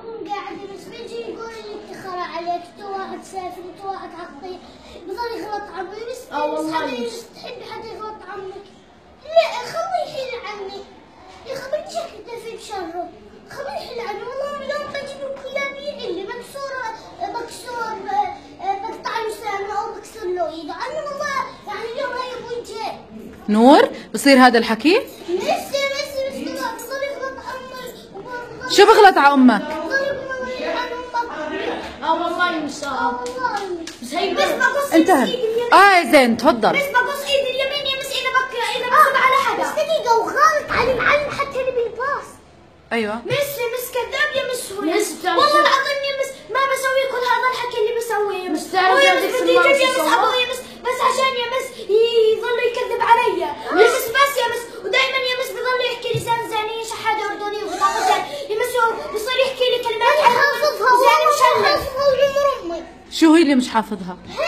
اكون قاعده بس بيجي يقول لي اتخرع عليك، انت واحد سافر، انت واحد عقيم، بضل يغلط عمي. بس حدا تحبي حدا يغلط عمك؟ لا خليه يحل عني يا اخي، بتشكل في بشره، خليه يحل عني. والله اليوم بجيب لك اياه بيحل مكسور بقطع له سنه او بكسر له ايده. انا والله يعني اليوم هي ابوي جاي. نور بصير هذا الحكي؟ بس بضل يغلط عمي. شو بغلط على امك؟ والله مش والله بس هي بس بقص انتهى. زين تفضل. بس بقص ايدي اليمين يا بس اذا بكذب على حدا. بس دقيقة وغلط على المعلم حتى اللي بالباص. ايوه مس كذاب يا مس هو. والله العظيم يا مس ما بسوي كل هذا الحكي اللي بسويه يا مس. ويا مس بدي يجي يا مس ابوي يا مس بس عشان يا مس يظل يكذب علي. بس يا مس ودائما يا مس بضل يحكي لسان زانية شحادة أردني وغلط يا مس. بيصير يحكي لي كلمات حافظها زاني وشلة. شو هي اللي مش حافظها؟